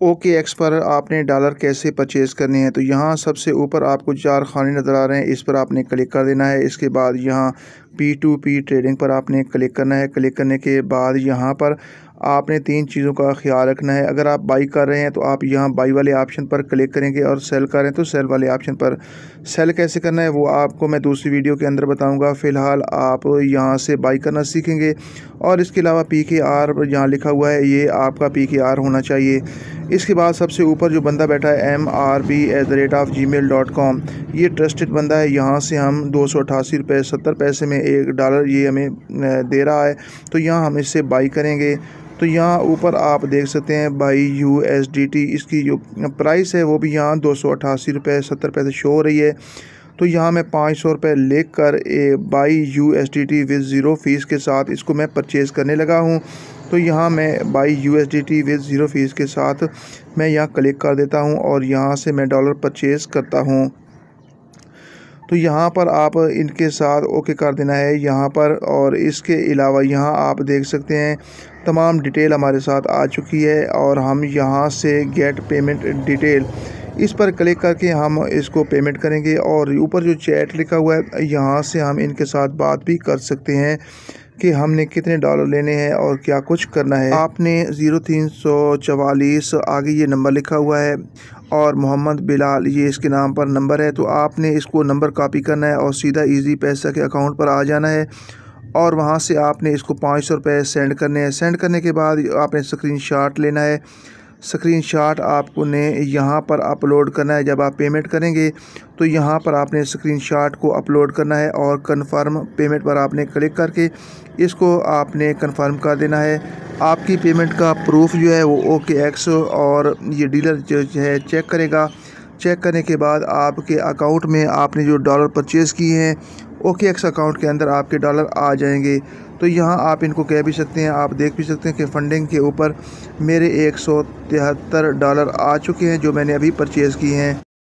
OKX पर आपने dollar कैसे परचेज़ करने हैं। तो यहाँ सबसे ऊपर आपको 4 खाने नज़र आ रहे हैं, इस पर आपने क्लिक कर देना है। इसके बाद यहाँ P2P ट्रेडिंग पर आपने क्लिक करना है। क्लिक करने के बाद यहाँ पर आपने 3 चीज़ों का ख्याल रखना है। अगर आप बाई कर रहे हैं तो आप यहाँ बाई वाले ऑप्शन पर क्लिक करेंगे और सेल कर रहे हैं तो सेल वाले ऑप्शन पर। सेल कैसे करना है वो आपको मैं दूसरी वीडियो के अंदर बताऊंगा। फ़िलहाल आप यहाँ से बाई करना सीखेंगे। और इसके अलावा PKR यहाँ लिखा हुआ है, ये आपका PKR होना चाहिए। इसके बाद सबसे ऊपर जो बंदा बैठा है MRB@gmail.com, ये ट्रस्टेड बंदा है। यहाँ से हम 288 रुपये 70 पैसे में $1 ये हमें दे रहा है। तो यहाँ हम इससे बाई करेंगे। तो यहाँ ऊपर आप देख सकते हैं बाई USDT, इसकी जो प्राइस है वो भी यहाँ 288 रुपये 70 पैसे शो हो रही है। तो यहाँ मैं 500 रुपये लेकर कर buy USDT with zero fees के साथ इसको मैं परचेज़ करने लगा हूँ। तो यहाँ मैं buy USDT with zero fees के साथ मैं यहाँ क्लिक कर देता हूँ और यहाँ से मैं डॉलर परचेज़ करता हूँ। तो यहाँ पर आप इनके साथ ओके कर देना है यहाँ पर। और इसके अलावा यहाँ आप देख सकते हैं तमाम डिटेल हमारे साथ आ चुकी है और हम यहाँ से गेट पेमेंट डिटेल इस पर क्लिक करके हम इसको पेमेंट करेंगे। और ऊपर जो चैट लिखा हुआ है यहाँ से हम इनके साथ बात भी कर सकते हैं कि हमने कितने डॉलर लेने हैं और क्या कुछ करना है। आपने 0344 आगे ये नंबर लिखा हुआ है और मोहम्मद बिलाल ये इसके नाम पर नंबर है। तो आपने इसको नंबर कॉपी करना है और सीधा इजी पैसा के अकाउंट पर आ जाना है और वहाँ से आपने इसको 500 रुपये सेंड करने हैं। सेंड करने के बाद आपने स्क्रीनशॉट लेना है। स्क्रीनशॉट आपको ने यहाँ पर अपलोड करना है। जब आप पेमेंट करेंगे तो यहाँ पर आपने स्क्रीनशॉट को अपलोड करना है और कन्फर्म पेमेंट पर आपने क्लिक करके इसको आपने कन्फर्म कर देना है। आपकी पेमेंट का प्रूफ जो है वो OKX और ये डीलर जो है चेक करेगा। चेक करने के बाद आपके अकाउंट में आपने जो डॉलर परचेज़ किए हैं OKX अकाउंट के अंदर आपके डॉलर आ जाएंगे। तो यहाँ आप इनको कह भी सकते हैं, आप देख भी सकते हैं कि फंडिंग के ऊपर मेरे $173 आ चुके हैं जो मैंने अभी परचेज़ किए हैं।